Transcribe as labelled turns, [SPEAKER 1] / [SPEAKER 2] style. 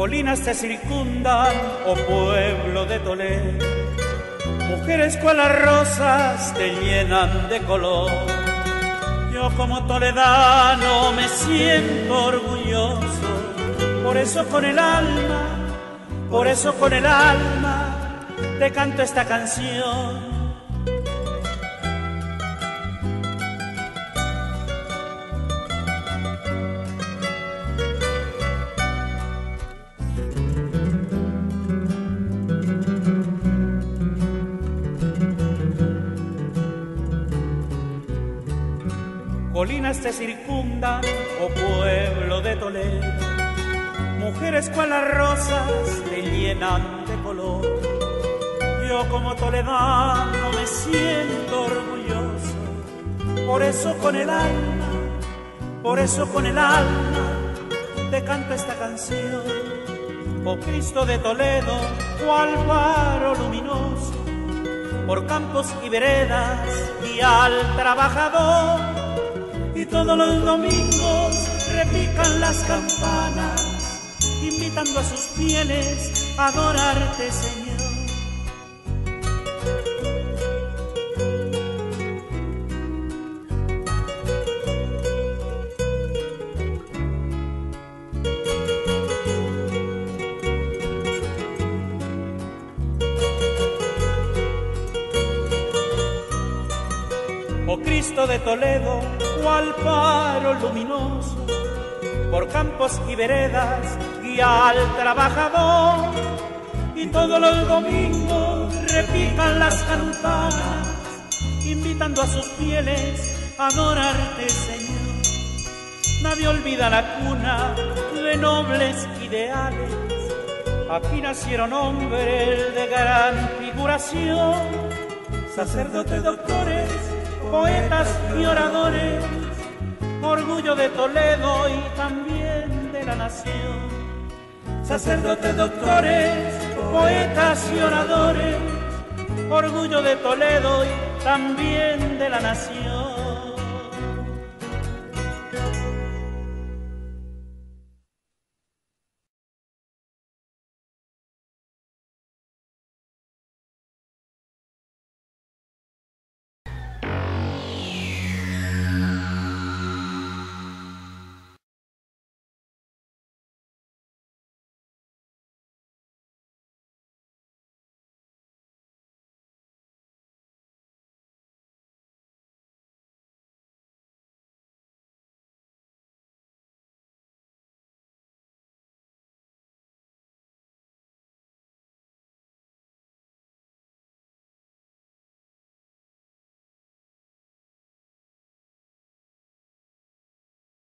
[SPEAKER 1] Colinas te circundan, oh pueblo de Toledo, mujeres cual las rosas te llenan de color. Yo como toledano me siento orgulloso, por eso con el alma, por eso con el alma te canto esta canción. Colinas te circundan, oh pueblo de Toledo, mujeres cual las rosas te llenan de color. Yo como toledano me siento orgulloso, por eso con el alma, por eso con el alma te canto esta canción. Oh Cristo de Toledo, cual faro luminoso, por campos y veredas guía al trabajador. Y todos los domingos repican las campanas, invitando a sus fieles a adorarte, Señor. Oh Cristo de Toledo, cual faro luminoso, por campos y veredas guía al trabajador. Y todos los domingos repican las campanas, invitando a sus fieles a adorarte, Señor. Nadie olvida la cuna de nobles ideales, aquí nacieron hombres de gran figuración, sacerdotes, doctores, poetas y oradores, orgullo de Toledo y también de la nación. Sacerdotes, doctores, poetas y oradores, orgullo de Toledo y también de la nación.